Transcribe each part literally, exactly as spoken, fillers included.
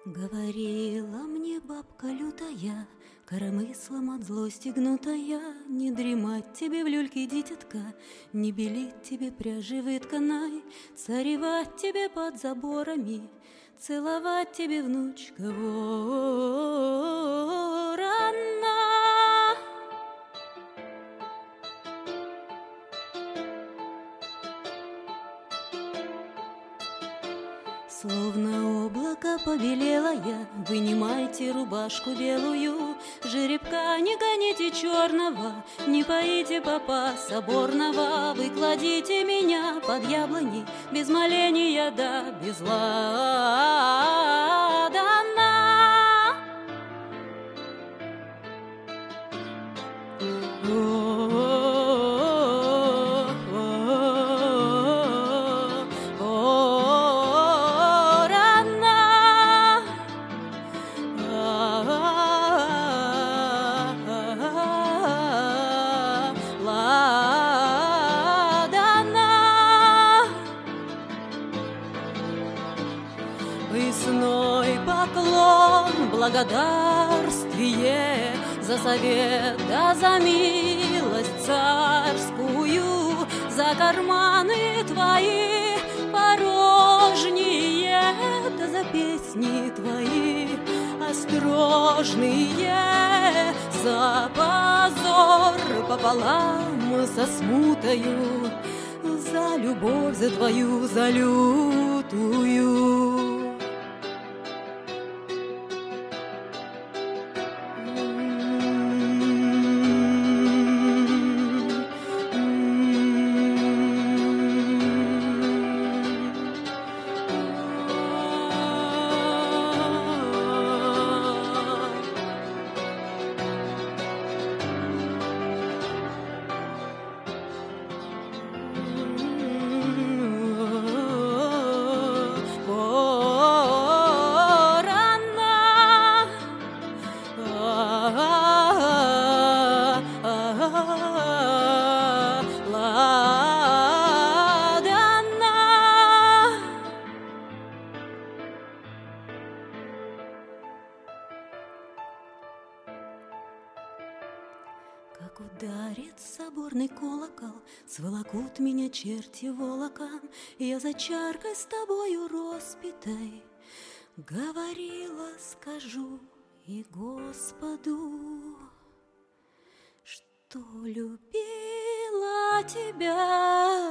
Говорила мне бабка лютая, коромыслом от злости гнутая, не дремать тебе в люльке, дитятка, не белить тебе пряжи вытканой, царевать тебе под заборами, целовать тебе, внучка, ворона. Словно облако побелела я, вынимайте рубашку белую, жеребка не гоните черного, не поите попа соборного, вы кладите меня под яблони, без моления да без ладана. Весной поклон, благодарствие за совет, да за милость царскую, за карманы твои порожние, да за песни твои острожные, за позор пополам со смутою, за любовь, за твою, за лютую. Как ударит соборный колокол, сволокут меня черти волоком, я за чаркой с тобою роспитой говорила, скажу и Господу, что любила тебя,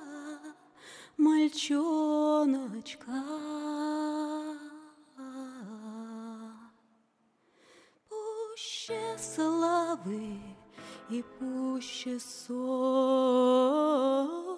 мальчоночка. Пуще славы и пуще солнца